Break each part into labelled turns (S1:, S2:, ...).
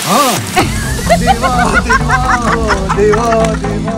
S1: ದೇವಾ ದೇವಾ ದೇವಾ ದೇವಾ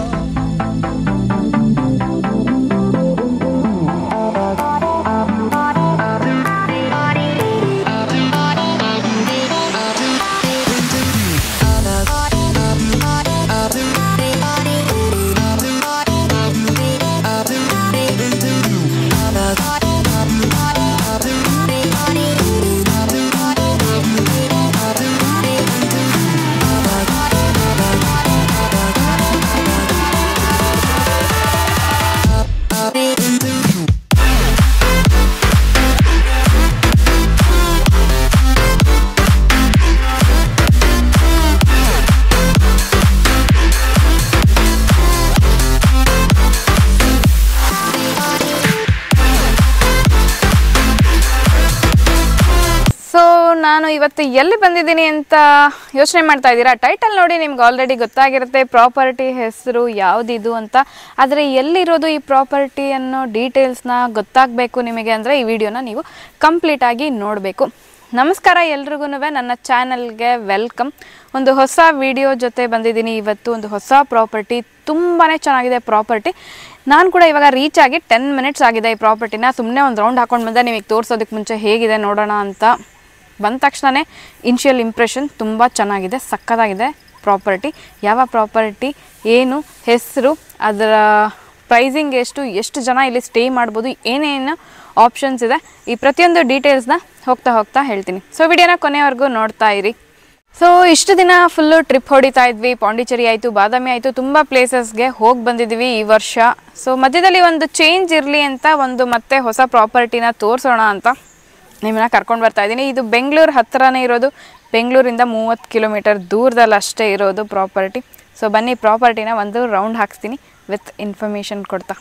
S2: ನಾನು ಇವತ್ತು ಎಲ್ಲಿ ಬಂದಿದ್ದೀನಿ ಅಂತ ಯೋಚನೆ ಮಾಡ್ತಾ ಇದ್ದೀರಾ? ಟೈಟಲ್ ನೋಡಿ ನಿಮ್ಗೆ ಆಲ್ರೆಡಿ ಗೊತ್ತಾಗಿರುತ್ತೆ ಪ್ರಾಪರ್ಟಿ ಹೆಸರು ಯಾವುದಿದು ಅಂತ. ಆದರೆ ಎಲ್ಲಿರೋದು ಈ ಪ್ರಾಪರ್ಟಿ ಅನ್ನೋ ಡೀಟೇಲ್ಸ್ನ ಗೊತ್ತಾಗಬೇಕು ನಿಮಗೆ ಅಂದರೆ ಈ ವಿಡಿಯೋನ ನೀವು ಕಂಪ್ಲೀಟಾಗಿ ನೋಡಬೇಕು. ನಮಸ್ಕಾರ ಎಲ್ರಿಗೂ, ನನ್ನ ಚಾನಲ್ಗೆ ವೆಲ್ಕಮ್. ಒಂದು ಹೊಸ ವಿಡಿಯೋ ಜೊತೆ ಬಂದಿದ್ದೀನಿ ಇವತ್ತು. ಒಂದು ಹೊಸ ಪ್ರಾಪರ್ಟಿ, ತುಂಬಾ ಚೆನ್ನಾಗಿದೆ ಪ್ರಾಪರ್ಟಿ. ನಾನು ಕೂಡ ಇವಾಗ ರೀಚ್ ಆಗಿ 10 ಮಿನಿಟ್ಸ್ ಆಗಿದೆ ಈ ಪ್ರಾಪರ್ಟಿನ. ಸುಮ್ಮನೆ ಒಂದು ರೌಂಡ್ ಹಾಕೊಂಡು ಬಂದೆ ನಿಮಗೆ ತೋರಿಸೋದಕ್ಕೆ ಮುಂಚೆ ಹೇಗಿದೆ ನೋಡೋಣ ಅಂತ. ಬಂದ ತಕ್ಷಣವೇ ಇನಿಷಿಯಲ್ ಇಂಪ್ರೆಷನ್ ತುಂಬ ಚೆನ್ನಾಗಿದೆ, ಸಕ್ಕತ್ತಾಗಿದೆ ಪ್ರಾಪರ್ಟಿ. ಯಾವ ಪ್ರಾಪರ್ಟಿ, ಏನು ಹೆಸರು, ಅದರ ಪ್ರೈಸಿಂಗ್ ಎಷ್ಟು ಜನ ಇಲ್ಲಿ ಸ್ಟೇ ಮಾಡ್ಬೋದು, ಏನೇನು ಆಪ್ಷನ್ಸ್ ಇದೆ, ಈ ಪ್ರತಿಯೊಂದು ಡೀಟೇಲ್ಸ್ನ ಹೋಗ್ತಾ ಹೇಳ್ತೀನಿ. ಸೊ ವಿಡಿಯೋನ ಕೊನೆವರೆಗೂ ನೋಡ್ತಾ ಇರಿ. ಸೊ ಇಷ್ಟು ದಿನ ಫುಲ್ಲು ಟ್ರಿಪ್ ಹೊಡಿತಾ ಇದ್ವಿ. ಪಾಂಡಿಚೇರಿ ಆಯಿತು, ಬಾದಾಮಿ ಆಯಿತು, ತುಂಬ ಪ್ಲೇಸಸ್ಗೆ ಹೋಗಿ ಬಂದಿದ್ವಿ ಈ ವರ್ಷ. ಸೊ ಮಧ್ಯದಲ್ಲಿ ಒಂದು ಚೇಂಜ್ ಇರಲಿ ಅಂತ ಮತ್ತೆ ಹೊಸ ಪ್ರಾಪರ್ಟಿನ ತೋರಿಸೋಣ ಅಂತ ನಿಮ್ಮನ್ನ ಕರ್ಕೊಂಡು ಬರ್ತಾ ಇದ್ದೀನಿ. ಇದು ಬೆಂಗಳೂರು ಹತ್ತಿರನೇ ಇರೋದು, ಬೆಂಗಳೂರಿಂದ 30 ಕಿಲೋಮೀಟರ್ ದೂರದಲ್ಲಿ ಅಷ್ಟೇ ಇರೋದು ಪ್ರಾಪರ್ಟಿ. ಸೊ ಬನ್ನಿ ಪ್ರಾಪರ್ಟಿನ ಒಂದು ರೌಂಡ್ ಹಾಕ್ಸ್ತೀನಿ ವಿತ್ ಇನ್ಫಾರ್ಮೇಷನ್ ಕೊಡ್ತಾ.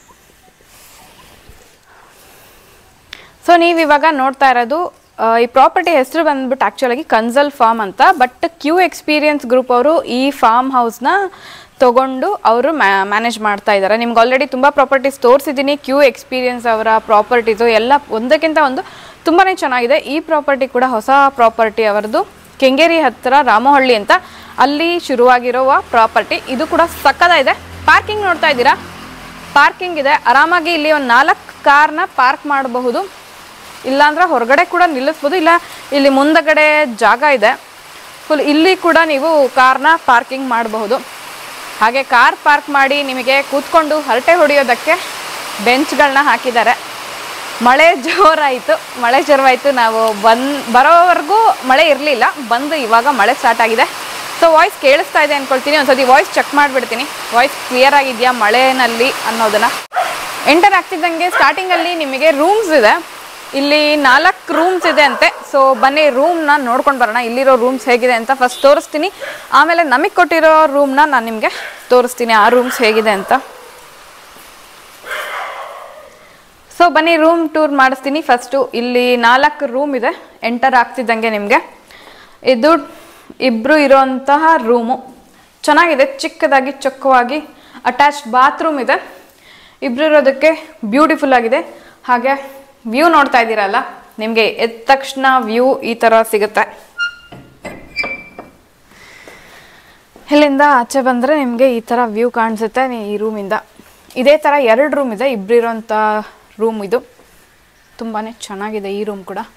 S2: ಸೊ ನೀವಿವಾಗ ನೋಡ್ತಾ ಇರೋದು ಈ ಪ್ರಾಪರ್ಟಿ ಹೆಸರು ಬಂದ್ಬಿಟ್ಟು ಆ್ಯಕ್ಚುಲಾಗಿ ಕನ್ಸಲ್ ಫಾರ್ಮ್ ಅಂತ. ಬಟ್ ಕ್ಯೂ ಎಕ್ಸ್ಪೀರಿಯನ್ಸ್ ಗ್ರೂಪ್ ಅವರು ಈ ಫಾರ್ಮ್ ಹೌಸ್ನ ತೊಗೊಂಡು ಅವರು ಮ್ಯಾನೇಜ್ ಮಾಡ್ತಾ ಇದ್ದಾರೆ. ನಿಮ್ಗೆ ಆಲ್ರೆಡಿ ತುಂಬ ಪ್ರಾಪರ್ಟೀಸ್ ತೋರಿಸಿದ್ದೀನಿ. ಕ್ಯೂ ಎಕ್ಸ್ಪೀರಿಯನ್ಸ್ ಅವರ ಪ್ರಾಪರ್ಟೀಸು ಎಲ್ಲ ಒಂದಕ್ಕಿಂತ ಒಂದು ತುಂಬಾ ಚೆನ್ನಾಗಿದೆ. ಈ ಪ್ರಾಪರ್ಟಿ ಕೂಡ ಹೊಸ ಪ್ರಾಪರ್ಟಿ ಅವರದು, ಕೆಂಗೇರಿ ಹತ್ತಿರ ರಾಮಹಳ್ಳಿ ಅಂತ ಅಲ್ಲಿ ಶುರುವಾಗಿರುವ ಪ್ರಾಪರ್ಟಿ. ಇದು ಕೂಡ ಸಕ್ಕತ್ತಾಗಿದೆ. ಪಾರ್ಕಿಂಗ್ ನೋಡ್ತಾ ಇದ್ದೀರಾ, ಪಾರ್ಕಿಂಗ್ ಇದೆ. ಆರಾಮಾಗಿ ಇಲ್ಲಿ ಒಂದು 4 ಕಾರ್ನ ಪಾರ್ಕ್ ಮಾಡಬಹುದು, ಇಲ್ಲಾಂದ್ರೆ ಹೊರಗಡೆ ಕೂಡ ನಿಲ್ಲಿಸ್ಬೋದು. ಇಲ್ಲ ಇಲ್ಲಿ ಮುಂದಗಡೆ ಜಾಗ ಇದೆ ಫುಲ್, ಇಲ್ಲಿ ಕೂಡ ನೀವು ಕಾರ್ನ ಪಾರ್ಕಿಂಗ್ ಮಾಡಬಹುದು. ಹಾಗೆ ಕಾರ್ ಪಾರ್ಕ್ ಮಾಡಿ ನಿಮಗೆ ಕೂತ್ಕೊಂಡು ಹರಟೆ ಹೊಡೆಯೋದಕ್ಕೆ ಬೆಂಚ್ಗಳನ್ನ ಹಾಕಿದ್ದಾರೆ. ಮಳೆ ಜೋರಾಯಿತು, ನಾವು ಬರೋವರೆಗೂ ಮಳೆ ಇರಲಿಲ್ಲ, ಬಂದು ಇವಾಗ ಮಳೆ ಸ್ಟಾರ್ಟ್ ಆಗಿದೆ. ಸೊ ವಾಯ್ಸ್ ಕೇಳಿಸ್ತಾ ಇದೆ ಅಂದ್ಕೊಳ್ತೀನಿ. ಒಂದ್ಸತಿ ವಾಯ್ಸ್ ಚೆಕ್ ಮಾಡಿಬಿಡ್ತೀನಿ, ವಾಯ್ಸ್ ಕ್ಲಿಯರ್ ಆಗಿದೆಯಾ ಮಳೆನಲ್ಲಿ ಅನ್ನೋದನ್ನು. ಎಂಟರ್ ಆಗ್ತಿದ್ದಂಗೆ ಸ್ಟಾರ್ಟಿಂಗಲ್ಲಿ ನಿಮಗೆ ರೂಮ್ಸ್ ಇದೆ. ಇಲ್ಲಿ 4 ರೂಮ್ಸ್ ಇದೆ ಅಂತೆ. ಸೊ ಬನ್ನಿ ರೂಮ್ನ ನೋಡ್ಕೊಂಡು ಬರೋಣ, ಇಲ್ಲಿರೋ ರೂಮ್ಸ್ ಹೇಗಿದೆ ಅಂತ ಫಸ್ಟ್ ತೋರಿಸ್ತೀನಿ. ಆಮೇಲೆ ನಮಗೆ ಕೊಟ್ಟಿರೋ ರೂಮ್ನ ನಾನು ನಿಮಗೆ ತೋರಿಸ್ತೀನಿ, ಆ ರೂಮ್ಸ್ ಹೇಗಿದೆ ಅಂತ. ಸೊ ಬನ್ನಿ ರೂಮ್ ಟೂರ್ ಮಾಡಿಸ್ತೀನಿ. ಫಸ್ಟು ಇಲ್ಲಿ 4 ರೂಮ್ ಇದೆ. ಎಂಟರ್ ಆಗ್ತಿದ್ದಂಗೆ ನಿಮಗೆ ಇದು ಇಬ್ಬರು ಇರೋಂತಹ ರೂಮು, ಚೆನ್ನಾಗಿದೆ, ಚಿಕ್ಕದಾಗಿ ಚೊಕ್ಕವಾಗಿ ಅಟ್ಯಾಚ್ಡ್ ಬಾತ್ರೂಮ್ ಇದೆ. ಇಬ್ಬರು ಇರೋದಕ್ಕೆ ಬ್ಯೂಟಿಫುಲ್ ಆಗಿದೆ. ಹಾಗೆ ವ್ಯೂ ನೋಡ್ತಾ ಇದ್ದೀರಲ್ಲ, ನಿಮಗೆ ಎದ್ದ ತಕ್ಷಣ ವ್ಯೂ ಈ ಥರ ಸಿಗುತ್ತೆ. ಇಲ್ಲಿಂದ ಆಚೆ ಬಂದರೆ ನಿಮಗೆ ಈ ಥರ ವ್ಯೂ ಕಾಣಿಸುತ್ತೆ ಈ ರೂಮಿಂದ. ಇದೇ ಥರ 2 ರೂಮ್ ಇದೆ, ಇಬ್ಬರಿರೋಂಥ ರೂಮ್ ಇದು. ತುಂಬಾ ಚೆನ್ನಾಗಿದೆ ಈ ರೂಮ್ ಕೂಡ.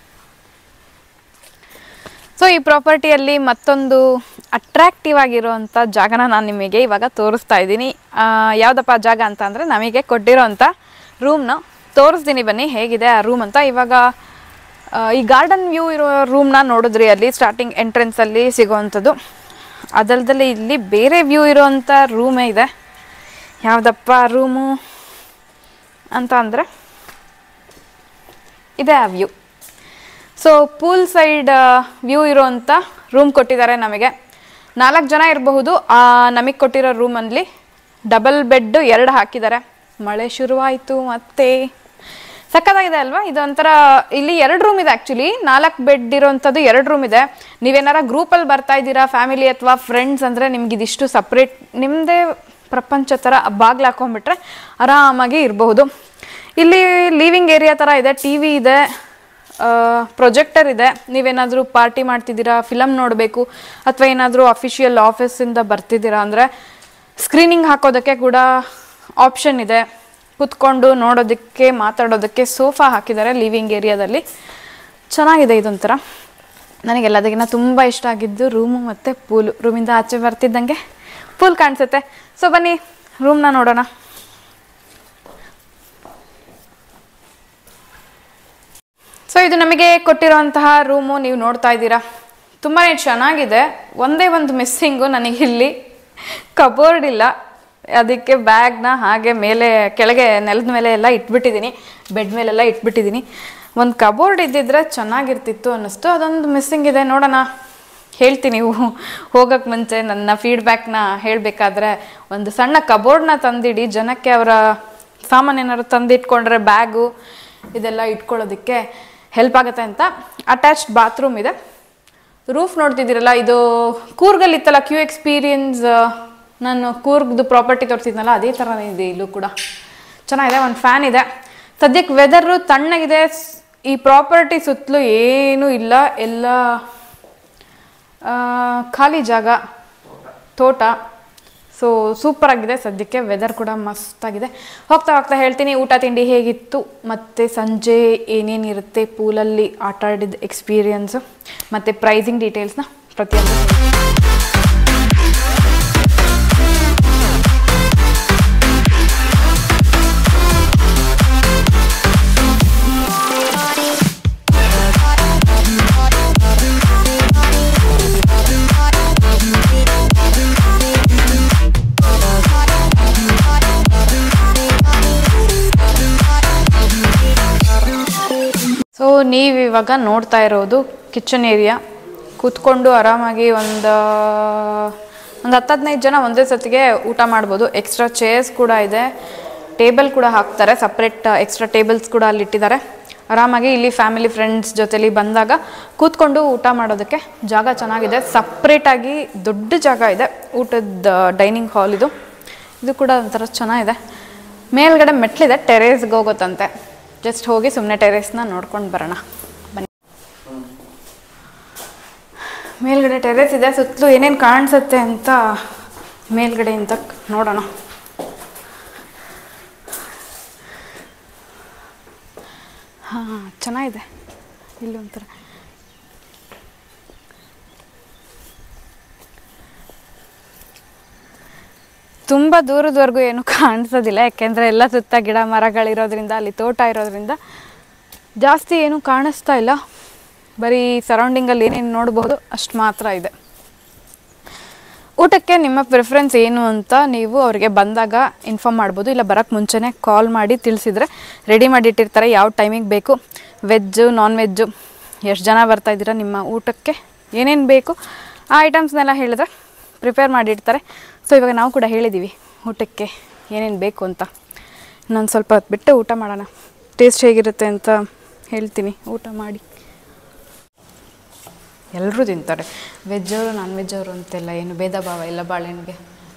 S2: ಸೊ ಈ ಪ್ರಾಪರ್ಟಿಯಲ್ಲಿ ಮತ್ತೊಂದು ಅಟ್ರಾಕ್ಟಿವ್ ಆಗಿರೋವಂಥ ಜಾಗನ ನಾನು ನಿಮಗೆ ಇವಾಗ ತೋರಿಸ್ತಾ ಇದ್ದೀನಿ. ಯಾವುದಪ್ಪ ಜಾಗ ಅಂತ ಅಂದರೆ ನಮಗೆ ಕೊಟ್ಟಿರೋಂಥ ರೂಮ್ನ ತೋರಿಸ್ತೀನಿ, ಬನ್ನಿ ಹೇಗಿದೆ ಆ ರೂಮ್ ಅಂತ. ಇವಾಗ ಈ ಗಾರ್ಡನ್ ವ್ಯೂ ಇರೋ ರೂಮ್ನ ನೋಡಿದ್ರಿ, ಅಲ್ಲಿ ಸ್ಟಾರ್ಟಿಂಗ್ ಎಂಟ್ರೆನ್ಸಲ್ಲಿ ಸಿಗೋವಂಥದ್ದು. ಅದಲ್ಲದೆ ಇಲ್ಲಿ ಬೇರೆ ವ್ಯೂ ಇರೋವಂಥ ರೂಮೇ ಇದೆ. ಯಾವುದಪ್ಪ ರೂಮು ಅಂತ ಅಂದರೆ ಇದೆ ಆ view. So pool side view ಇರೋವಂಥ ರೂಮ್ ಕೊಟ್ಟಿದ್ದಾರೆ ನಮಗೆ. 4 ಜನ ಇರಬಹುದು. ನಮಗೆ ಕೊಟ್ಟಿರೋ ರೂಮಲ್ಲಿ ಡಬಲ್ ಬೆಡ್ 2 ಹಾಕಿದ್ದಾರೆ. ಮಳೆ ಶುರುವಾಯಿತು ಮತ್ತೆ, ಸಕ್ಕತ್ತಾಗಿದೆ ಅಲ್ವಾ? ಇದೊಂಥರ ಇಲ್ಲಿ 2 ರೂಮ್ ಇದೆ ಆ್ಯಕ್ಚುಲಿ. 4 ಬೆಡ್ ಇರೋವಂಥದ್ದು 2 ರೂಮ್ ಇದೆ. ನೀವೇನಾರ ಗ್ರೂಪಲ್ಲಿ ಬರ್ತಾ ಇದ್ದೀರಾ ಫ್ಯಾಮಿಲಿ ಅಥವಾ ಫ್ರೆಂಡ್ಸ್ ಅಂದರೆ ನಿಮ್ಗೆ ಇದಿಷ್ಟು ಸಪ್ರೇಟ್ ನಿಮ್ಮದೇ ಪ್ರಪಂಚ ಥರ ಬಾಗ್ಲು ಹಾಕೊಂಡ್ಬಿಟ್ರೆ ಆರಾಮಾಗಿ ಇರಬಹುದು. ಇಲ್ಲಿ ಲಿವಿಂಗ್ ಏರಿಯಾ ಥರ ಇದೆ, ಟಿ ವಿ ಇದೆ, ಪ್ರೊಜೆಕ್ಟರ್ ಇದೆ. ನೀವೇನಾದರೂ ಪಾರ್ಟಿ ಮಾಡ್ತಿದ್ದೀರಾ, ಫಿಲಮ್ ನೋಡಬೇಕು ಅಥವಾ ಏನಾದರೂ ಅಫಿಷಿಯಲ್ ಆಫೀಸಿಂದ ಬರ್ತಿದ್ದೀರಾ ಅಂದರೆ ಸ್ಕ್ರೀನಿಂಗ್ ಹಾಕೋದಕ್ಕೆ ಕೂಡ ಆಪ್ಷನ್ ಇದೆ. ಕೂತ್ಕೊಂಡು ನೋಡೋದಕ್ಕೆ ಮಾತಾಡೋದಕ್ಕೆ ಸೋಫಾ ಹಾಕಿದ್ದಾರೆ ಲಿವಿಂಗ್ ಏರಿಯಾದಲ್ಲಿ. ಚೆನ್ನಾಗಿದೆ ಇದೊಂಥರ. ನನಗೆಲ್ಲದಕ್ಕಿಂತ ತುಂಬ ಇಷ್ಟ ಆಗಿದ್ದು ರೂಮು ಮತ್ತು ಪೂಲು. ರೂಮಿಂದ ಆಚೆ ಬರ್ತಿದ್ದಂಗೆ ಪೂಲ್ ಕಾಣಿಸುತ್ತೆ. ಸೊ ಬನ್ನಿ ರೂಮ್ನ ನೋಡೋಣ. ಸೊ ಇದು ನಮಗೆ ಕೊಟ್ಟಿರೋಂತಹ ರೂಮು ನೀವು ನೋಡ್ತಾ ಇದ್ದೀರಾ. ತುಂಬಾ ಚೆನ್ನಾಗಿದೆ. ಒಂದೇ ಒಂದು ಮಿಸ್ಸಿಂಗು ನನಗಿಲ್ಲಿ ಕಬೋರ್ಡ್ ಇಲ್ಲ. ಅದಕ್ಕೆ ಬ್ಯಾಗ್ನ ಹಾಗೆ ಮೇಲೆ ಕೆಳಗೆ ನೆಲದ ಮೇಲೆ ಎಲ್ಲ ಇಟ್ಬಿಟ್ಟಿದ್ದೀನಿ, ಬೆಡ್ ಮೇಲೆಲ್ಲ ಇಟ್ಬಿಟ್ಟಿದ್ದೀನಿ. ಒಂದು ಕಬೋರ್ಡ್ ಇದ್ದಿದ್ರೆ ಚೆನ್ನಾಗಿರ್ತಿತ್ತು ಅನ್ನಿಸ್ತು. ಅದೊಂದು ಮಿಸ್ಸಿಂಗ್ ಇದೆ. ನೋಡೋಣ, ಹೇಳ್ತೀನಿ ಹೋಗೋಕ್ಕೆ ಮುಂಚೆ ನನ್ನ ಫೀಡ್ಬ್ಯಾಕ್ನ ಹೇಳಬೇಕಾದ್ರೆ ಒಂದು ಸಣ್ಣ ಕಬೋರ್ಡ್ನ ತಂದಿಡಿ. ಜನಕ್ಕೆ ಅವರ ಸಾಮಾನೇನಾದ್ರು ತಂದಿಟ್ಕೊಂಡ್ರೆ ಬ್ಯಾಗು ಇದೆಲ್ಲ ಇಟ್ಕೊಳ್ಳೋದಕ್ಕೆ ಹೆಲ್ಪ್ ಆಗುತ್ತೆ ಅಂತ. ಅಟ್ಯಾಚ್ಡ್ ಬಾತ್ರೂಮ್ ಇದೆ. ರೂಫ್ ನೋಡ್ತಿದ್ದೀರಲ್ಲ, ಇದು ಕೂರ್ಗಲ್ಲಿತ್ತಲ್ಲ ಕ್ಯೂ ಎಕ್ಸ್ಪೀರಿಯನ್ಸ್, ನಾನು ಕೂರ್ಗ್ದು ಪ್ರಾಪರ್ಟಿ ತೋರಿಸಿದ್ನಲ್ಲ ಅದೇ ಥರನೇ ಇದೆ ಇಲ್ಲೂ ಕೂಡ. ಚೆನ್ನಾಗಿದೆ. ಒಂದು ಫ್ಯಾನ್ ಇದೆ. ಸದ್ಯಕ್ಕೆ ವೆದರು ತಣ್ಣಗಿದೆ. ಈ ಪ್ರಾಪರ್ಟಿ ಸುತ್ತಲೂ ಏನೂ ಇಲ್ಲ, ಎಲ್ಲ ಖಾಲಿ ಜಾಗ, ತೋಟ. ಸೊ ಸೂಪರಾಗಿದೆ. ಸದ್ಯಕ್ಕೆ ವೆದರ್ ಕೂಡ ಮಸ್ತಾಗಿದೆ. ಹೋಗ್ತಾ ಹೋಗ್ತಾ ಹೇಳ್ತೀನಿ ಊಟ ತಿಂಡಿ ಹೇಗಿತ್ತು, ಮತ್ತು ಸಂಜೆ ಏನೇನಿರುತ್ತೆ ಪೂಲಲ್ಲಿ ಆಟ ಆಡಿದ ಎಕ್ಸ್ಪೀರಿಯನ್ಸು, ಮತ್ತು ಪ್ರೈಸಿಂಗ್ ಡೀಟೇಲ್ಸ್ನ ಪ್ರತಿಯೊಂದು. ಸೊ ನೀವಿವಾಗ ನೋಡ್ತಾ ಇರೋದು ಕಿಚನ್ ಏರಿಯಾ. ಕೂತ್ಕೊಂಡು ಆರಾಮಾಗಿ ಒಂದು 10-15 ಜನ ಒಂದೇ ಸತಿಗೆ ಊಟ ಮಾಡ್ಬೋದು. ಎಕ್ಸ್ಟ್ರಾ ಚೇರ್ಸ್ ಕೂಡ ಇದೆ, ಟೇಬಲ್ ಕೂಡ ಹಾಕ್ತಾರೆ, ಸಪ್ರೇಟ್ ಎಕ್ಸ್ಟ್ರಾ ಟೇಬಲ್ಸ್ ಕೂಡ ಅಲ್ಲಿ ಇಟ್ಟಿದ್ದಾರೆ. ಆರಾಮಾಗಿ ಇಲ್ಲಿ ಫ್ಯಾಮಿಲಿ ಫ್ರೆಂಡ್ಸ್ ಜೊತೆಲಿ ಬಂದಾಗ ಕೂತ್ಕೊಂಡು ಊಟ ಮಾಡೋದಕ್ಕೆ ಜಾಗ ಚೆನ್ನಾಗಿದೆ. ಸಪ್ರೇಟಾಗಿ ದೊಡ್ಡ ಜಾಗ ಇದೆ. ಊಟದ ಡೈನಿಂಗ್ ಹಾಲ್ ಇದು. ಇದು ಕೂಡ ಒಂಥರ ಚೆನ್ನಾಗಿದೆ. ಮೇಲ್ಗಡೆ ಮೆಟ್ಲಿದೆ, ಟೆರೇಸ್ಗೆ ಹೋಗುತ್ತಂತೆ. ಜಸ್ಟ್ ಹೋಗಿ ಸುಮ್ಮನೆ ಟೆರೇಸ್ನ ನೋಡ್ಕೊಂಡು ಬರೋಣ ಬನ್ನಿ. ಮೇಲ್ಗಡೆ ಟೆರೇಸ್ ಇದೆ. ಸುತ್ತಲೂ ಏನೇನು ಕಾಣಿಸುತ್ತೆ ಅಂತ ಮೇಲ್ಗಡೆಯಿಂದ ನೋಡೋಣ. ಹಾಂ, ಚೆನ್ನಾಗಿದೆ. ಇಲ್ಲಿ ಒಂಥರ ತುಂಬ ದೂರದವರೆಗೂ ಏನು ಕಾಣಿಸೋದಿಲ್ಲ, ಯಾಕೆಂದರೆ ಎಲ್ಲ ಸುತ್ತ ಗಿಡ ಮರಗಳಿರೋದ್ರಿಂದ, ಅಲ್ಲಿ ತೋಟ ಇರೋದ್ರಿಂದ ಜಾಸ್ತಿ ಏನು ಕಾಣಿಸ್ತಾ ಇಲ್ಲ. ಬರೀ ಸರೌಂಡಿಂಗಲ್ಲಿ ಏನೇನು ನೋಡ್ಬೋದು ಅಷ್ಟು ಮಾತ್ರ ಇದೆ. ಊಟಕ್ಕೆ ನಿಮ್ಮ ಪ್ರಿಫರೆನ್ಸ್ ಏನು ಅಂತ ನೀವು ಅವರಿಗೆ ಬಂದಾಗ ಇನ್ಫಾರ್ಮ್ ಮಾಡ್ಬೋದು. ಇಲ್ಲ ಬರೋಕ್ಕೆ ಮುಂಚೆನೇ ಕಾಲ್ ಮಾಡಿ ತಿಳಿಸಿದರೆ ರೆಡಿ ಮಾಡಿಟ್ಟಿರ್ತಾರೆ ಯಾವ ಟೈಮಿಗೆ ಬೇಕು. ವೆಜ್ಜು, ನಾನ್ ವೆಜ್ಜು, ಎಷ್ಟು ಜನ ಬರ್ತಾಯಿದ್ದೀರಾ, ನಿಮ್ಮ ಊಟಕ್ಕೆ ಏನೇನು ಬೇಕು ಆ ಐಟಮ್ಸ್ನೆಲ್ಲ ಹೇಳಿದ್ರೆ ಪ್ರಿಪೇರ್ ಮಾಡಿರ್ತಾರೆ. ಸೊ ಇವಾಗ ನಾವು ಕೂಡ ಹೇಳಿದ್ದೀವಿ ಊಟಕ್ಕೆ ಏನೇನು ಬೇಕು ಅಂತ. ಇನ್ನೊಂದು ಸ್ವಲ್ಪ ಹೊತ್ತು ಬಿಟ್ಟು ಊಟ ಮಾಡೋಣ. ಟೇಸ್ಟ್ ಹೇಗಿರುತ್ತೆ ಅಂತ ಹೇಳ್ತೀನಿ. ಊಟ ಮಾಡಿ. ಎಲ್ಲರೂ ತಿಂತಾರೆ, ವೆಜ್ಜವರು ನಾನ್ ವೆಜ್ಜವರು ಅಂತೆಲ್ಲ ಏನು ಭೇದ ಭಾವ ಇಲ್ಲ ಬಾಳೆಹಣ್ಣಿಗೆ.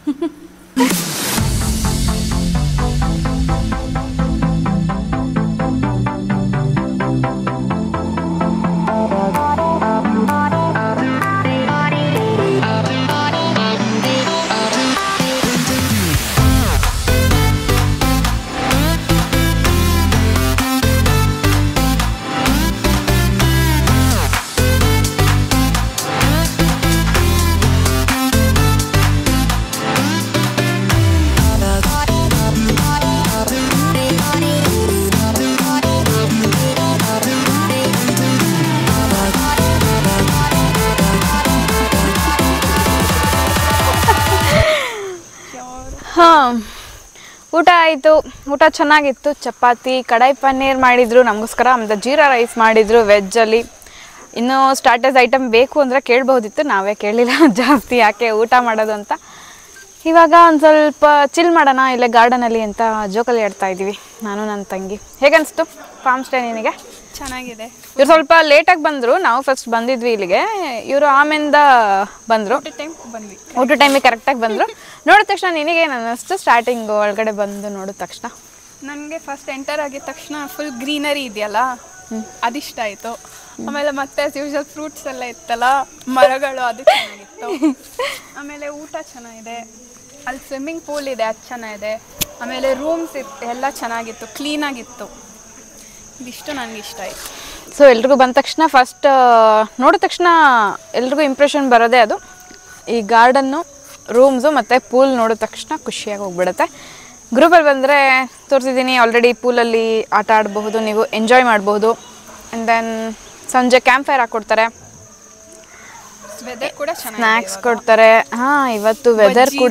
S2: ಹಾಂ, ಊಟ ಆಯಿತು. ಊಟ ಚೆನ್ನಾಗಿತ್ತು. ಚಪಾತಿ, ಕಡಾಯಿ ಪನ್ನೀರ್ ಮಾಡಿದರು ನಮಗೋಸ್ಕರ, ಆಮೇಲೆ ಜೀರಾ ರೈಸ್ ಮಾಡಿದರು ವೆಜ್ಜಲ್ಲಿ. ಇನ್ನೂ ಸ್ಟಾರ್ಟರ್ಸ್ ಐಟಮ್ ಬೇಕು ಅಂದರೆ ಕೇಳ್ಬೋದಿತ್ತು, ನಾವೇ ಕೇಳಲಿಲ್ಲ ಜಾಸ್ತಿ ಯಾಕೆ ಊಟ ಮಾಡೋದು ಅಂತ. ಇವಾಗ ಒಂದು ಸ್ವಲ್ಪ ಚಿಲ್ ಮಾಡೋಣ ಇಲ್ಲೇ ಗಾರ್ಡನಲ್ಲಿ ಅಂತ ಜೋಕಲ್ಲಿ ಆಡ್ತಾ ಇದ್ದೀವಿ ನಾನು ನನ್ನ ತಂಗಿ. ಹೇಗನ್ನಿಸ್ತು ಫಾರ್ಮ್ ಸ್ಟೇ ನಿನಗೆ?
S3: ಚೆನ್ನಾಗಿದೆ.
S2: ಇವ್ರು ಸ್ವಲ್ಪ ಲೇಟಾಗಿ ಬಂದರು. ನಾವು ಫಸ್ಟ್ ಬಂದಿದ್ವಿ ಇಲ್ಲಿಗೆ, ಇವರು ಆಮೇಲಿಂದ ಬಂದರು. ಊಟ ಟೈಮಿಗೆ ಕರೆಕ್ಟಾಗಿ ಬಂದರು. ನೋಡಿದ ತಕ್ಷಣ ನಿನಗೇನು ಅನ್ನಿಸ್ತು ಸ್ಟಾರ್ಟಿಂಗ್ ಒಳಗಡೆ ಬಂದು ನೋಡಿದ ತಕ್ಷಣ?
S3: ನನಗೆ ಫಸ್ಟ್ ಎಂಟರ್ ಆಗಿದ ತಕ್ಷಣ ಫುಲ್ ಗ್ರೀನರಿ ಇದೆಯಲ್ಲ, ಅದಿಷ್ಟ ಆಯಿತು. ಆಮೇಲೆ ಮತ್ತೆ ಯೂಶಲ್ ಫ್ರೂಟ್ಸ್ ಎಲ್ಲ ಇತ್ತಲ್ಲ, ಮರಗಳು, ಅದು ಚೆನ್ನಾಗಿತ್ತು. ಆಮೇಲೆ ಊಟ ಚೆನ್ನಾಗಿದೆ, ಅಲ್ಲಿ ಸ್ವಿಮ್ಮಿಂಗ್ ಪೂಲ್ ಇದೆ, ಅದು ಚೆನ್ನಾಗಿದೆ. ಆಮೇಲೆ ರೂಮ್ಸ್ ಎಲ್ಲ ಚೆನ್ನಾಗಿತ್ತು, ಕ್ಲೀನಾಗಿತ್ತು. ಇದಿಷ್ಟು ನನಗೆ ಇಷ್ಟ ಆಯಿತು.
S2: ಸೊ ಎಲ್ರಿಗೂ ಬಂದ ತಕ್ಷಣ ಫಸ್ಟ್ ನೋಡಿದ ತಕ್ಷಣ ಎಲ್ರಿಗೂ ಇಂಪ್ರೆಷನ್ ಬರೋದೇ ಅದು. ಈ ಗಾರ್ಡನ್ನು, ರೂಮ್ಸು ಮತ್ತು ಪೂಲ್ ನೋಡಿದ ತಕ್ಷಣ ಖುಷಿಯಾಗಿ ಹೋಗ್ಬಿಡುತ್ತೆ. ಗ್ರೂಪಲ್ಲಿ ಬಂದರೆ ತೋರಿಸಿದ್ದೀನಿ ಆಲ್ರೆಡಿ, ಪೂಲಲ್ಲಿ ಆಟ ಆಡಬಹುದು, ನೀವು ಎಂಜಾಯ್ ಮಾಡಬಹುದು. ಆ್ಯಂಡ್ ದೆನ್ ಸಂಜೆ ಕ್ಯಾಂಪ್ ಫೈರ್ ಹಾಕ್ಕೊಡ್ತಾರೆ,
S3: ವೆದರ್ ಕೂಡ ಚೆನ್ನಾಗಿದೆ,
S2: ಸ್ನ್ಯಾಕ್ಸ್ ಕೊಡ್ತಾರೆ. ಹಾಂ, ಇವತ್ತು ವೆದರ್ ಕೂಡ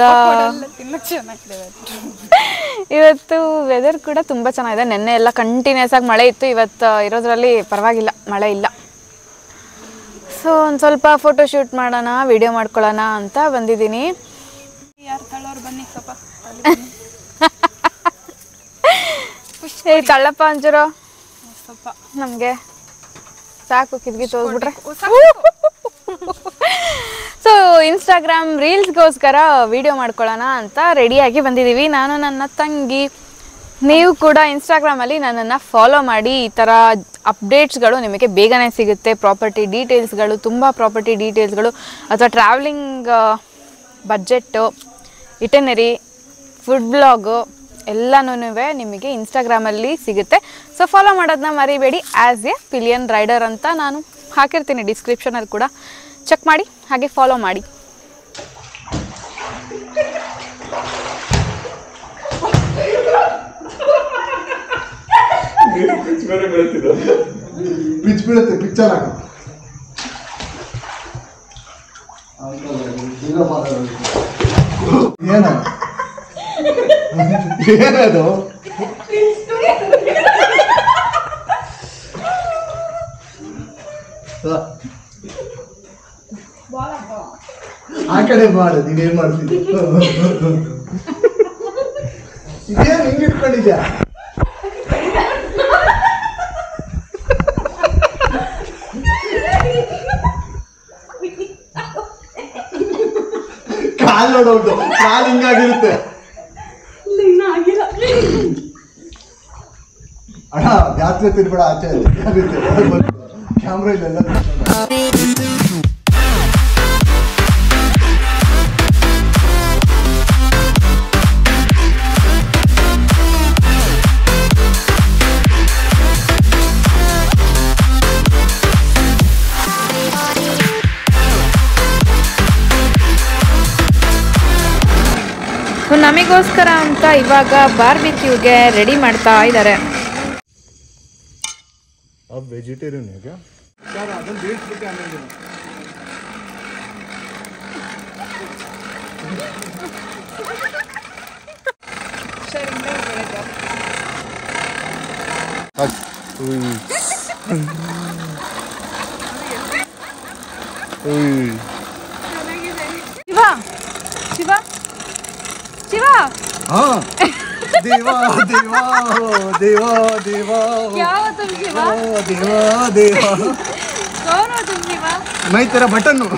S2: ಇವತ್ತು ವೆದರ್ ಕೂಡ ತುಂಬ ಚೆನ್ನಾಗಿದೆ. ನೆನ್ನೆ ಎಲ್ಲ ಕಂಟಿನ್ಯೂಸ್ ಆಗಿ ಮಳೆ ಇತ್ತು, ಇವತ್ತು ಇರೋದ್ರಲ್ಲಿ ಪರವಾಗಿಲ್ಲ, ಮಳೆ ಇಲ್ಲ. ಸೊ ಒಂದು ಸ್ವಲ್ಪ ಫೋಟೋ ಶೂಟ್ ಮಾಡೋಣ, ವಿಡಿಯೋ ಮಾಡ್ಕೊಳ್ಳೋಣ ಅಂತ ಬಂದಿದ್ದೀನಿ.
S3: ಯಾರು ತಳ್ಳೋರು ಬನ್ನಿ ಸ್ವಲ್ಪ.
S2: ತಳ್ಳಪ್ಪ ಅಂಜೂರು
S3: ಸ್ವಲ್ಪ
S2: ನಮಗೆ ಸಾಕು, ಕಿದ್ಗಿ ತೋರಿಸ್ಬಿಟ್ರೆ. ಸೊ ಇನ್ಸ್ಟಾಗ್ರಾಮ್ ರೀಲ್ಸ್ಗೋಸ್ಕರ ವಿಡಿಯೋ ಮಾಡ್ಕೊಳ್ಳೋಣ ಅಂತ ರೆಡಿಯಾಗಿ ಬಂದಿದ್ದೀವಿ, ನಾನು ನನ್ನ ತಂಗಿ. ನೀವು ಕೂಡ ಇನ್ಸ್ಟಾಗ್ರಾಮಲ್ಲಿ ನನ್ನನ್ನು ಫಾಲೋ ಮಾಡಿ. ಈ ಥರ ಅಪ್ಡೇಟ್ಸ್ಗಳು ನಿಮಗೆ ಬೇಗನೆ ಸಿಗುತ್ತೆ. ಪ್ರಾಪರ್ಟಿ ಡೀಟೇಲ್ಸ್ಗಳು, ತುಂಬ ಪ್ರಾಪರ್ಟಿ ಡೀಟೇಲ್ಸ್ಗಳು, ಅಥವಾ traveling budget, itinerary, food blog ಎಲ್ಲನೂ ನಿಮಗೆ ಇನ್ಸ್ಟಾಗ್ರಾಮಲ್ಲಿ ಸಿಗುತ್ತೆ. ಸೊ ಫಾಲೋ ಮಾಡೋದನ್ನ ಮರಿಬೇಡಿ. ಆ್ಯಸ್ ಎ ಪಿಲಿಯನ್ ರೈಡರ್ ಅಂತ ನಾನು ಹಾಕಿರ್ತೀನಿ ಡಿಸ್ಕ್ರಿಪ್ಷನಲ್ಲಿ ಕೂಡ, ಚೆಕ್ ಮಾಡಿ, ಹಾಗೆ ಫಾಲೋ ಮಾಡಿ.
S1: ಪಿಚ್ ಬೀಳುತ್ತೆ, ಪಿಕ್ಚರ್ ಏನದು? ಆ ಕಡೆ ಮಾಡು, ನೀವೇನ್ ಮಾಡ್ತೀನಿ. ಇದೇನು ಹಿಂಗೆ ಇಟ್ಕೊಂಡಿದ್ಯಾ? ಕಾಲ್ ನೋಡೋದು, ಕಾಲ್ ಹಿಂಗಾಗಿರುತ್ತೆ ಅಣ್ಣ. ಜಾತ್ರೆ ತಿರ್ಬೇಡ, ಆಚೆ ಕ್ಯಾಮ್ರಾ ಇಲ್ಲೆಲ್ಲ.
S2: ನಮಗೋಸ್ಕರ ಅಂತ ಇವಾಗ ಬಾರ್ಬಿಕ್ಯೂಗೆ ರೆಡಿ ಮಾಡ್ತಾ ಇದ್ದಾರೆ.
S1: अब वेजिटेरियन है क्या? यार ಅದನ್ನ ಬೇಯಿಸ್ಬಿಟ್ಟು ಆಮೇಲೆ
S2: ಶಿವ ಶಿವ ಶಿವ
S1: हाँ देवा देवा देवा देवा
S2: क्या हो तुम शिवा?
S1: देवा देवा
S2: कौन हो तुम शिवा?
S1: मैं तेरा बटन हूँ.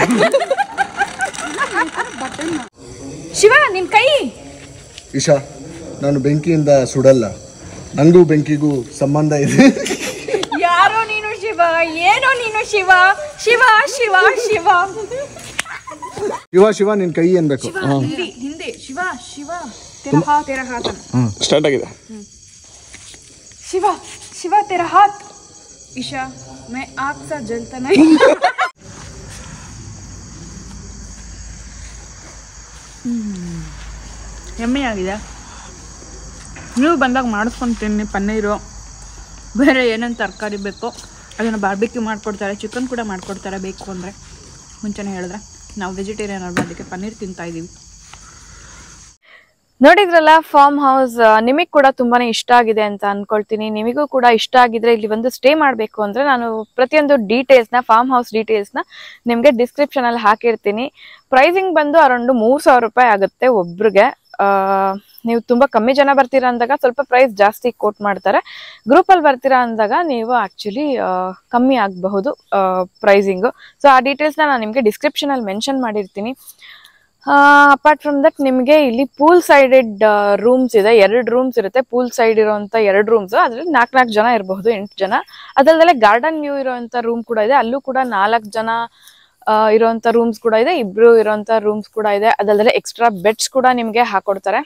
S2: ಶಿವ ನಿನ್ ಕೈ.
S1: ಇಶಾ, ನಾನು ಬೆಂಕಿಯಿಂದ ಸುಡಲ್ಲ, ನಂಗೂ ಬೆಂಕಿಗೂ ಸಂಬಂಧ ಇದೆ.
S2: ಯಾರೋ ನೀನು ಶಿವ, ಏನೋ ನೀನು ಶಿವ. ಶಿವ ಶಿವ ಶಿವ
S1: ಶಿವ ಶಿವ ನಿನ್ ಕೈ ಅನ್ಬೇಕು.
S2: ಹಿಂದೆ ಶಿವ ಶಿವ तेरा हाथ
S1: ಸ್ಟಾರ್ಟ್ ಆಗಿದೆ.
S2: शिव शिव तेरा हाथ. ईशा मैं आग सा जलता नहीं. ಎಮ್ಮೆ ಆಗಿದೆ. ನೀವು ಬಂದಾಗ ಮಾಡಿಸ್ಕೊಂತೀನಿ. ಪನ್ನೀರು, ಬೇರೆ ಏನೇನು ತರಕಾರಿ ಬೇಕೋ ಅದನ್ನು ಬಾರ್ಬಿಕ್ಯೂ ಮಾಡಿಕೊಡ್ತಾರೆ. ಚಿಕನ್ ಕೂಡ ಮಾಡಿಕೊಡ್ತಾರೆ ಬೇಕು ಅಂದರೆ. ಮುಂಚೆನೇ ಹೇಳಿದ್ರೆ ನಾವು ವೆಜಿಟೇರಿಯನ್ ಅಲ್ವಾ, ಅದಕ್ಕೆ ಪನ್ನೀರ್ ತಿಂತಾಯಿದ್ದೀವಿ. ನೋಡಿದ್ರಲ್ಲ ಫಾರ್ಮ್ ಹೌಸ್, ನಿಮಗೆ ಕೂಡ ತುಂಬಾನೇ ಇಷ್ಟ ಆಗಿದೆ ಅಂತ ಅನ್ಕೊಳ್ತೀನಿ. ನಿಮಗೂ ಕೂಡ ಇಷ್ಟ ಆಗಿದ್ರೆ ಇಲ್ಲಿ ಒಂದು ಸ್ಟೇ ಮಾಡಬೇಕು ಅಂದ್ರೆ ನಾನು ಪ್ರತಿಯೊಂದು ಡೀಟೇಲ್ಸ್ನ, ಫಾರ್ಮ್ ಹೌಸ್ ಡೀಟೇಲ್ಸ್ನ ನಿಮಗೆ ಡಿಸ್ಕ್ರಿಪ್ಷನ್ ಅಲ್ಲಿ ಹಾಕಿರ್ತೀನಿ. ಪ್ರೈಸಿಂಗ್ ಬಂದು ಅರೌಂಡ್ 3,000 ರೂಪಾಯಿ ಆಗುತ್ತೆ ಒಬ್ರಿಗೆ. ನೀವು ತುಂಬಾ ಕಮ್ಮಿ ಜನ ಬರ್ತೀರಾ ಅಂದಾಗ ಸ್ವಲ್ಪ ಪ್ರೈಸ್ ಜಾಸ್ತಿ ಕೋಟ್ ಮಾಡ್ತಾರೆ. ಗ್ರೂಪಲ್ಲಿ ಬರ್ತೀರಾ ಅಂದಾಗ ನೀವು ಆಕ್ಚುಲಿ ಕಮ್ಮಿ ಆಗಬಹುದು ಪ್ರೈಸಿಂಗು. ಸೊ ಆ ಡೀಟೇಲ್ಸ್ನ ನಾನು ನಿಮಗೆ ಡಿಸ್ಕ್ರಿಪ್ಷನ್ ಅಲ್ಲಿ ಮೆನ್ಷನ್ ಮಾಡಿರ್ತೀನಿ. ಅಪಾರ್ಟ್ ಫ್ರಮ್ ದಟ್ ನಿಮಗೆ ಇಲ್ಲಿ ಪೂಲ್ ಸೈಡೆಡ್ ರೂಮ್ಸ್ ಇದೆ, 2 ರೂಮ್ಸ್ ಇರುತ್ತೆ. ಪೂಲ್ ಸೈಡ್ ಇರುವಂತ 2 ರೂಮ್ಸ್, ಅದ್ರಲ್ಲಿ 4 ಜನ ಇರಬಹುದು, 8 ಜನ. ಅದಲ್ಲದೆ ಗಾರ್ಡನ್ ವ್ಯೂ ಇರುವಂತ ರೂಮ್ ಕೂಡ ಇದೆ, ಅಲ್ಲೂ ಕೂಡ 4 ಜನ ಇರುವಂತ ರೂಮ್ಸ್ ಕೂಡ ಇದೆ, 2 ಇರುವಂತ ರೂಮ್ಸ್ ಕೂಡ ಇದೆ. ಅದಲ್ಲದೆ ಎಕ್ಸ್ಟ್ರಾ ಬೆಡ್ಸ್ ಕೂಡ ನಿಮ್ಗೆ ಹಾಕೊಡ್ತಾರೆ,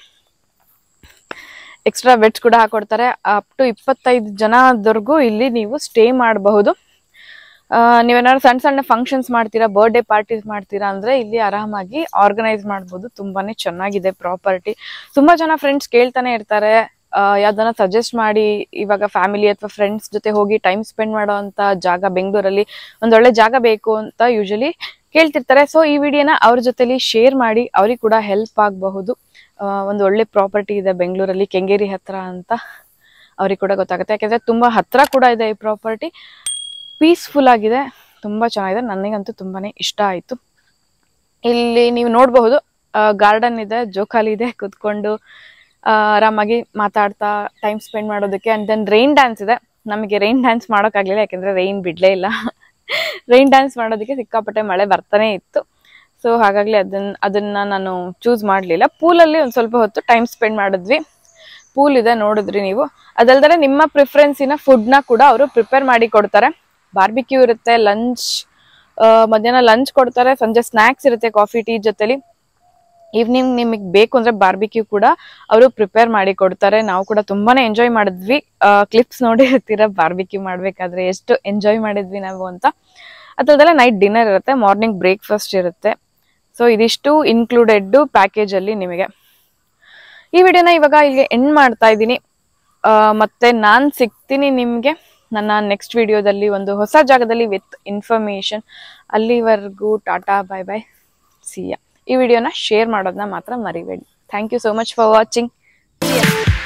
S2: ಅಪ್ ಟು 25 ಜನದವರೆಗೂ ಇಲ್ಲಿ ನೀವು ಸ್ಟೇ ಮಾಡಬಹುದು. ನೀವೇನಾದ್ರು ಸಣ್ಣ ಸಣ್ಣ ಫಂಕ್ಷನ್ಸ್ ಮಾಡ್ತೀರಾ, ಬರ್ಡೇ ಪಾರ್ಟೀಸ್ ಮಾಡ್ತೀರಾ ಅಂದ್ರೆ ಇಲ್ಲಿ ಆರಾಮಾಗಿ ಆರ್ಗನೈಸ್ ಮಾಡ್ಬೋದು. ತುಂಬಾನೇ ಚೆನ್ನಾಗಿದೆ ಪ್ರಾಪರ್ಟಿ. ತುಂಬಾ ಜನ ಫ್ರೆಂಡ್ಸ್ ಕೇಳ್ತಾನೆ ಇರ್ತಾರೆ ಯಾವ್ದನ್ನ ಸಜೆಸ್ಟ್ ಮಾಡಿ, ಇವಾಗ ಫ್ಯಾಮಿಲಿ ಅಥವಾ ಫ್ರೆಂಡ್ಸ್ ಜೊತೆ ಹೋಗಿ ಟೈಮ್ ಸ್ಪೆಂಡ್ ಮಾಡೋಂತ ಜಾಗ, ಬೆಂಗಳೂರಲ್ಲಿ ಒಂದೊಳ್ಳೆ ಜಾಗ ಬೇಕು ಅಂತ ಯೂಶಲಿ ಕೇಳ್ತಿರ್ತಾರೆ. ಸೊ ಈ ವಿಡಿಯೋನ ಅವ್ರ ಜೊತೆಲಿ ಶೇರ್ ಮಾಡಿ ಅವ್ರಿಗೆ ಕೂಡ ಹೆಲ್ಪ್ ಆಗಬಹುದು. ಒಂದು ಒಳ್ಳೆ ಪ್ರಾಪರ್ಟಿ ಇದೆ ಬೆಂಗಳೂರಲ್ಲಿ, ಕೆಂಗೇರಿ ಹತ್ರ ಅಂತ ಅವ್ರಿಗೆ ಕೂಡ ಗೊತ್ತಾಗುತ್ತೆ. ಯಾಕಂದ್ರೆ ತುಂಬಾ ಹತ್ರ ಕೂಡ ಇದೆ ಈ ಪ್ರಾಪರ್ಟಿ, ಪೀಸ್ಫುಲ್ ಆಗಿದೆ, ತುಂಬಾ ಚೆನ್ನಾಗಿದೆ. ನನಗಂತೂ ತುಂಬಾನೇ ಇಷ್ಟ ಆಯ್ತು. ಇಲ್ಲಿ ನೀವು ನೋಡಬಹುದು ಗಾರ್ಡನ್ ಇದೆ, ಜೋಕಾಲಿ ಇದೆ, ಕುತ್ಕೊಂಡು ಆರಾಮಾಗಿ ಮಾತಾಡ್ತಾ ಟೈಮ್ ಸ್ಪೆಂಡ್ ಮಾಡೋದಕ್ಕೆ. ಅಂಡ್ ದೆನ್ ರೈನ್ ಡ್ಯಾನ್ಸ್ ಇದೆ. ನಮಗೆ ರೈನ್ ಡ್ಯಾನ್ಸ್ ಮಾಡೋಕ್ಕಾಗಲಿಲ್ಲ, ಯಾಕಂದ್ರೆ ರೈನ್ ಬಿಡ್ಲೇ ಇಲ್ಲ. ರೈನ್ ಡ್ಯಾನ್ಸ್ ಮಾಡೋದಕ್ಕೆ ಸಿಕ್ಕಾಪಟ್ಟೆ ಮಳೆ ಬರ್ತಾನೆ ಇತ್ತು. ಸೊ ಹಾಗಾಗಿ ಅದನ್ನ ನಾನು ಚೂಸ್ ಮಾಡಲಿಲ್ಲ. ಪೂಲಲ್ಲಿ ಒಂದು ಸ್ವಲ್ಪ ಹೊತ್ತು ಟೈಮ್ ಸ್ಪೆಂಡ್ ಮಾಡಿದ್ವಿ. ಪೂಲ್ ಇದೆ ನೋಡಿದ್ರಿ ನೀವು. ಅದಲ್ದರೆ ನಿಮ್ಮ ಪ್ರಿಫರೆನ್ಸಿನ ಫುಡ್ನ ಕೂಡ ಅವರು ಪ್ರಿಪೇರ್ ಮಾಡಿ ಕೊಡ್ತಾರೆ. ಬಾರ್ಬಿಕ್ಯೂ ಇರುತ್ತೆ, ಲಂಚ್ ಮಧ್ಯಾಹ್ನ ಲಂಚ್ ಕೊಡ್ತಾರೆ, ಸಂಜೆ ಸ್ನ್ಯಾಕ್ಸ್ ಇರುತ್ತೆ ಕಾಫಿ ಟೀ ಜೊತೆಲಿ. ಈವ್ನಿಂಗ್ ನಿಮಗೆ ಬೇಕು ಅಂದ್ರೆ ಬಾರ್ಬಿಕ್ಯೂ ಕೂಡ ಅವರು ಪ್ರಿಪೇರ್ ಮಾಡಿ ಕೊಡ್ತಾರೆ. ನಾವು ಕೂಡ ತುಂಬಾನೇ ಎಂಜಾಯ್ ಮಾಡಿದ್ವಿ. ಕ್ಲಿಪ್ಸ್ ನೋಡಿರ್ತೀರ ಬಾರ್ಬಿಕ್ಯೂ ಮಾಡ್ಬೇಕಾದ್ರೆ ಎಷ್ಟು ಎಂಜಾಯ್ ಮಾಡಿದ್ವಿ ನಾವು ಅಂತ. ಅದಲ್ಲದೆ ನೈಟ್ ಡಿನ್ನರ್ ಇರುತ್ತೆ, ಮಾರ್ನಿಂಗ್ ಬ್ರೇಕ್ಫಾಸ್ಟ್ ಇರುತ್ತೆ. ಸೊ ಇದಿಷ್ಟು ಇನ್ಕ್ಲೂಡೆಡ್ ಪ್ಯಾಕೇಜ್ ಅಲ್ಲಿ ನಿಮಗೆ. ಈ ವಿಡಿಯೋನ ಇವಾಗ ಇಲ್ಲಿಗೆ ಎಂಡ್ ಮಾಡ್ತಾ ಇದ್ದೀನಿ. ಮತ್ತೆ ನಾನು ಸಿಗ್ತೀನಿ ನಿಮಗೆ ನನ್ನ ನೆಕ್ಸ್ಟ್ ವಿಡಿಯೋದಲ್ಲಿ ಒಂದು ಹೊಸ ಜಾಗದಲ್ಲಿ ವಿತ್ ಇನ್ಫಾರ್ಮೇಶನ್. ಅಲ್ಲಿವರೆಗೂ ಟಾಟಾ, ಬೈ ಬೈ, ಸಿಯಾ. ಈ ವಿಡಿಯೋನ ಶೇರ್ ಮಾಡೋದನ್ನ ಮಾತ್ರ ಮರಿಬೇಡಿ. Thank you so much for watching.